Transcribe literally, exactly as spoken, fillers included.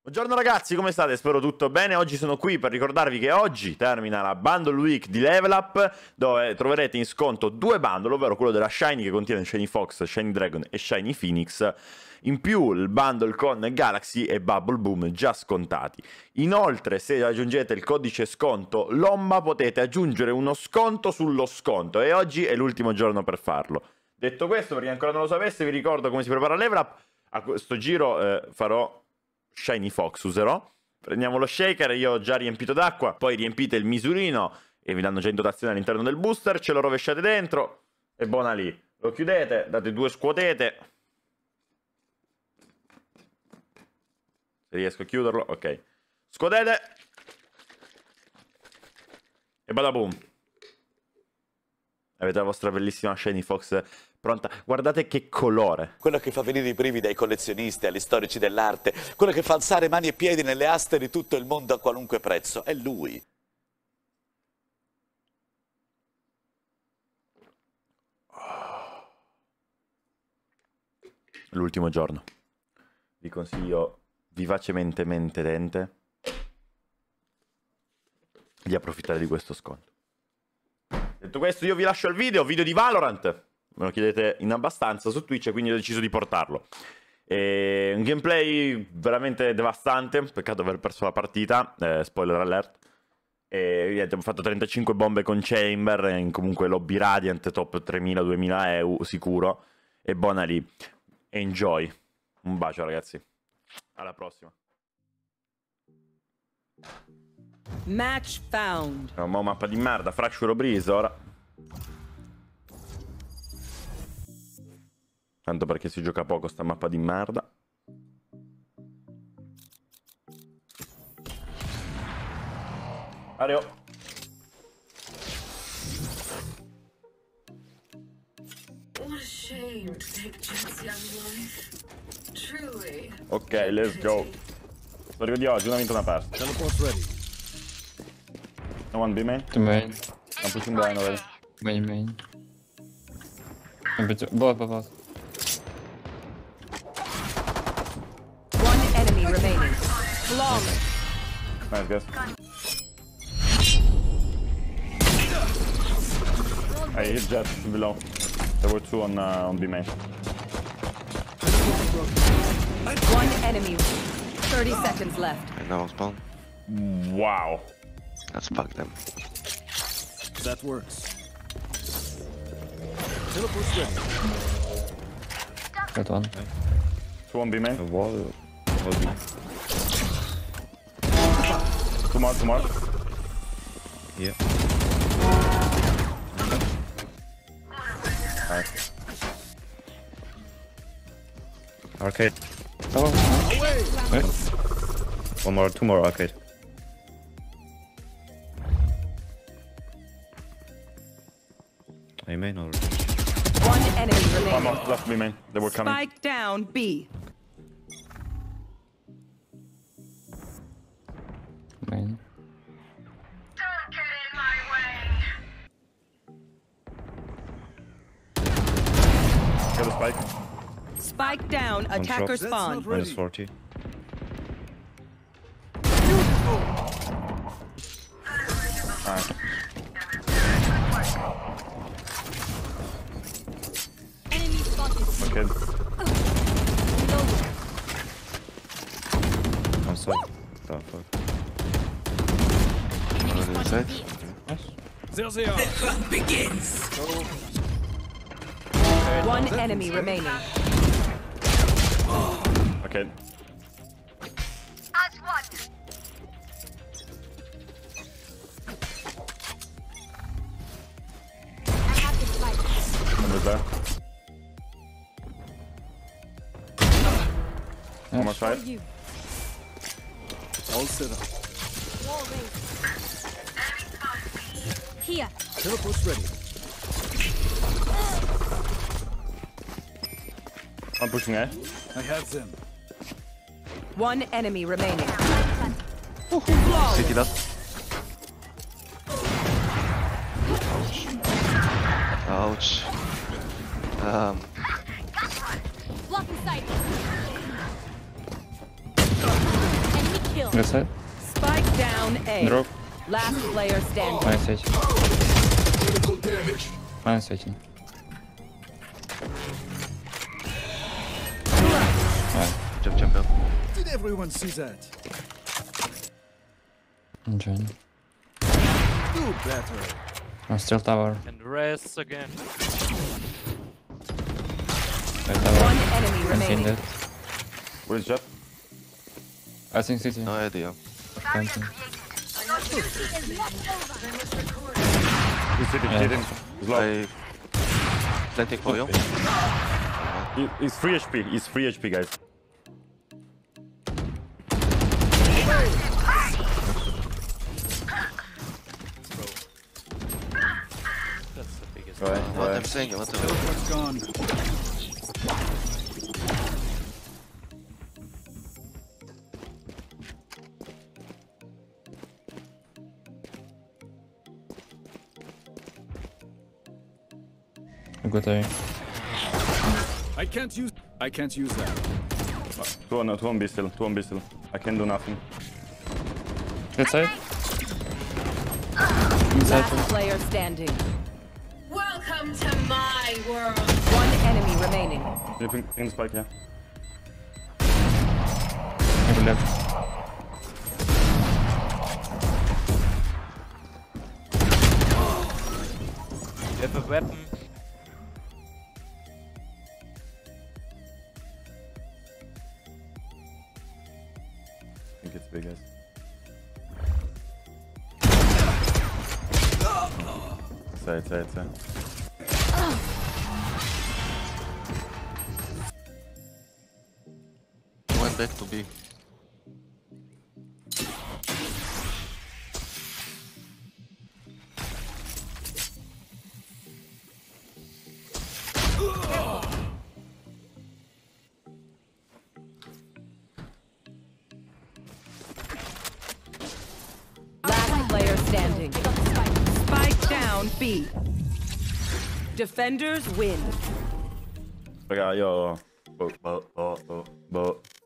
Buongiorno ragazzi, come state? Spero tutto bene. Oggi sono qui per ricordarvi che oggi termina la Bundle Week di Level Up, dove troverete in sconto due bundle, ovvero quello della Shiny che contiene Shiny Fox, Shiny Dragon e Shiny Phoenix, in più il bundle con Galaxy e Bubble Boom già scontati. Inoltre, se aggiungete il codice sconto Lomba potete aggiungere uno sconto sullo sconto e oggi è l'ultimo giorno per farlo. Detto questo, per chi ancora non lo sapesse, vi ricordo come si prepara Level Up. A questo giro eh, farò Shiny Fox, userò. Prendiamo lo shaker, io ho già riempito d'acqua, poi riempite il misurino e vi danno già in dotazione all'interno del booster, ce lo rovesciate dentro e buona lì. Lo chiudete, date due scuotete. Se riesco a chiuderlo, ok. Scuotete e bada boom. Avete la vostra bellissima Shiny Fox pronta. Guardate che colore. Quello che fa venire i brividi ai collezionisti, agli storici dell'arte, quello che fa alzare mani e piedi nelle aste di tutto il mondo a qualunque prezzo, è lui. L'ultimo giorno. Vi consiglio vivacemente mentente di approfittare di questo sconto. Detto questo, io vi lascio il video, video di Valorant. Me lo chiedete in abbastanza su Twitch, quindi ho deciso di portarlo. E un gameplay veramente devastante, peccato aver perso la partita, eh, spoiler alert. E niente, ho fatto trentacinque bombe con Chamber, in comunque lobby Radiant, top tremila duemila E U sicuro. E buona lì. Enjoy. Un bacio ragazzi. Alla prossima. Match found. Una mappa di merda, Fracture Breeze ora. Tanto perché si gioca poco sta mappa di merda. Areo. Ok, let's go. Storia di oggi, una vinta una persa. No one B main? To main. I'm pushing behind already. Main, main. I'm between. Both, both, both. One enemy remaining. Flawless. Nice guys. I hit jet below. There were two on uh, on B main. One enemy. thirty seconds left. I know, spawn. Wow. Let's fuck them. That works. Teleport's ready. Got one. Two on B main. The wall. Two more, two more. Yeah. Nice. Arcade. Oh, Wait. One more, two more arcade. I main already. One enemy One remaining. more left B main. They were coming. Spike down B. main. Don't get in my way. Get the spike. Spike down. One Attacker shot. spawn. Minus forty. Nice. Enemy spotted. Okay. One side. The fuck. Another inside. There they are. One enemy remaining. Okay. As one. One was there. One more side. All set up. Here. Teleport's ready. One pushing A. I have them. One enemy remaining. City last. Ouch. Um. Blocking sight. Good side. Spike down A. Drop. Last player standing. Minus eighteen. Minus eighteen. Jump, jump up. Did everyone see that? I'm joining. Do better. I'm still tower. And rest again. Side tower. One enemy I'm seeing remaining. that. Where's Jet? I think city. No idea. Planting. He's sitting, Yeah. sitting. He's low. I planting for you. He- He's free H P. He's free H P, guys. That's the biggest. Go ahead, go What I'm ahead. saying, what I'm Silver's gone. I got A. I can't use. I can't use that. Two on, two on B still. Two on B still. I can do nothing. Good side. Inside. Last player standing. Welcome to my world. One enemy remaining. Can you ping, ping the spike, yeah? I go left. You have a weapon. I think it's big, guys. Side, side, side. Went back to B. Last player standing. Spike down B. Defenders win. Raga, io... Boh, boh, boh, boh, boh.